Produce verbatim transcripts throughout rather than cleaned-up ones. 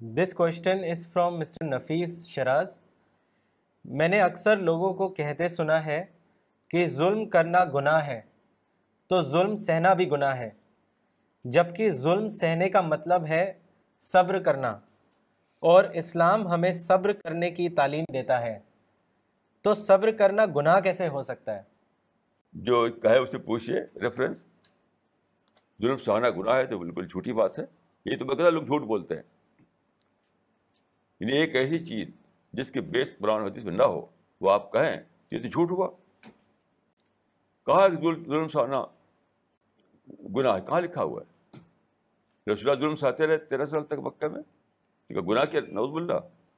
This question is from mister Nafees Shiraz. میں نے اکثر لوگوں کو کہتے سنا ہے کہ ظلم کرنا گناہ ہے تو ظلم سہنا بھی گناہ ہے، جبکہ ظلم سہنے کا مطلب ہے صبر کرنا، اور اسلام ہمیں صبر کرنے کی تعلیم دیتا ہے، تو صبر کرنا گناہ کیسے ہو سکتا ہے؟ جو کہے اسے پوچھیے ریفرنس. ظلم سہنا گناہ ہے تو بالکل جھوٹی بات ہے. یہ تو بقاعدہ لوگ جھوٹ بولتے ہیں. یعنی ایک ایسی چیز جس کے بیس قرآن حدیث میں نہ ہو وہ آپ کہیں یہ تو جھوٹ ہوا. کہا کہ ظلم سہنا گناہ ہے؟ کہاں لکھا ہوا ہے؟ رسول اللہ ظلم سہتے رہے تیرہ سال تک مکہ میں، گناہ کیا؟ نعوذ باللہ.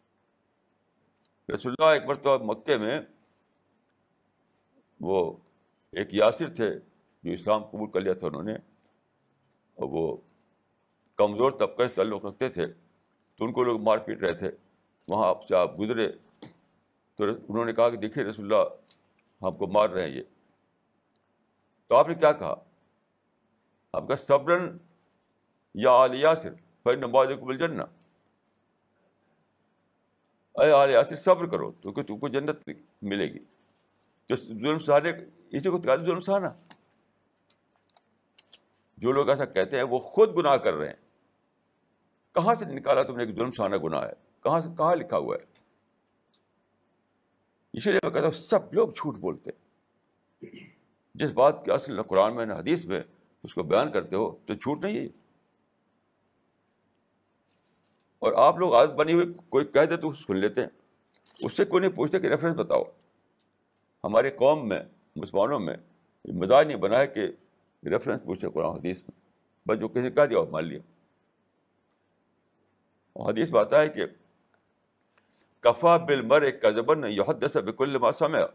رسول اللہ ایک مرتبہ مکے میں، وہ ایک یاسر تھے جو اسلام قبول کر لیا تھا انہوں نے، اور وہ کمزور طبقے سے تعلق رکھتے تھے، تو ان کو لوگ مار پیٹ رہے تھے. وہاں آپ سے آپ گزرے تو انہوں نے کہا کہ دیکھیے رسول اللہ ہم کو مار رہے ہیں یہ. تو آپ نے کیا کہا؟ آپ کا صبرن یا آل یاسر فإن موعدکم الجنہ. اے آل یاسر صبر کرو کیونکہ تم کو جنت ملے گی. تو ظلم سہانے اسی کو کہتے ہیں ظلم سہانا. جو لوگ ایسا کہتے ہیں وہ خود گناہ کر رہے ہیں. کہاں سے نکالا تم نے کہ ظلم سہانا گناہ ہے؟ کہاں سے کہاں لکھا ہوا ہے؟ اسی لیے میں کہتا ہوں سب لوگ جھوٹ بولتے ہیں. جس بات کی اصل نہ قرآن میں نہ حدیث میں اس کو بیان کرتے ہو تو جھوٹ نہیں ہے. اور آپ لوگ عادت بنی ہوئی کوئی کہہ دے تو سن لیتے ہیں، اس سے کوئی نہیں پوچھتے کہ ریفرنس بتاؤ. ہماری قوم میں مسلمانوں میں مزاج نہیں بنا ہے کہ ریفرنس پوچھے قرآن حدیث میں. بس جو کسی نے کہہ دیا وہ مان لیا. حدیث میں آتا ہے کہ کفا بالمرء کذبا ان یحدث بکل ما سمع.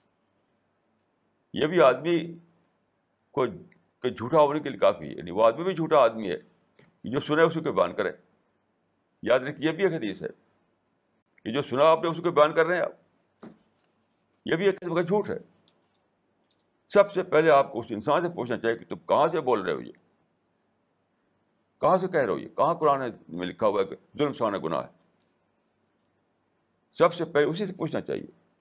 یہ بھی آدمی کو کہ جھوٹا ہونے کے لیے کافی ہے. یعنی وہ آدمی بھی جھوٹا آدمی ہے کہ جو سنے اسی کو بیان کرے. یاد رکھیے یہ بھی ایک حدیث ہے کہ جو سنا آپ نے اسی کو بیان کر رہے ہیں آپ. یہ بھی ایک قسم کا جھوٹ ہے. سب سے پہلے آپ کو اس انسان سے پوچھنا چاہیے کہ تم کہاں سے بول رہے ہو، یہ کہاں سے کہہ رہے ہو، یہ کہاں قرآن میں لکھا ہوا ہے کہ ظلم سہانا گناہ ہے. سب سے پہلے اسی سے پوچھنا چاہیے.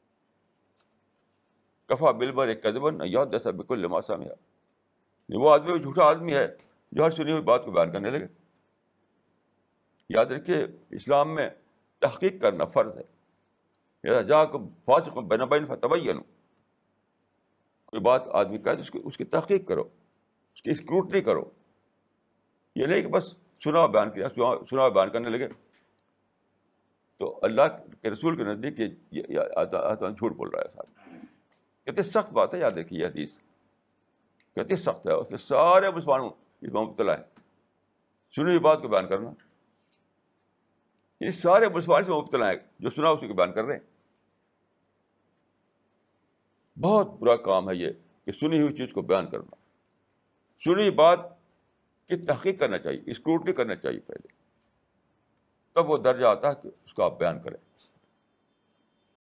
کفا بالمرء کذبا ان یحدث بکل ما سمع. وہ آدمی جھوٹا آدمی ہے جو ہر سنی ہوئی بات کو بیان کرنے لگے. یاد رکھیے اسلام میں تحقیق کرنا فرض ہے. اذا جاءکم فاسق بنبأ فتبینوا. کوئی بات آدمی کہے تو اس کی اس کی تحقیق کرو، اس کی اسکروٹنی کرو. یہ نہیں کہ بس سنا بیان کیا سنا بیان کرنے لگے. تو اللہ کے رسول کے نزدیک یہ آدمی جھوٹ بول رہا ہے صاحب. کتنی سخت بات ہے. یاد رکھیے یہ حدیث کتنی سخت ہے. اس کے سارے مسلمانوں اس میں مبتلا ہے سنی ہوئی بات کو بیان کرنا. یہ سارے مسلمان اس میں مبتلا ہے جو سنا اسی کو بیان کر رہے ہیں. بہت برا کام ہے یہ کہ سنی ہوئی چیز کو بیان کرنا. سنی ہوئی بات کی تحقیق کرنا چاہیے، اسکروٹنی کرنا چاہیے پہلے، تب وہ درجہ آتا ہے کہ اس کو آپ بیان کریں.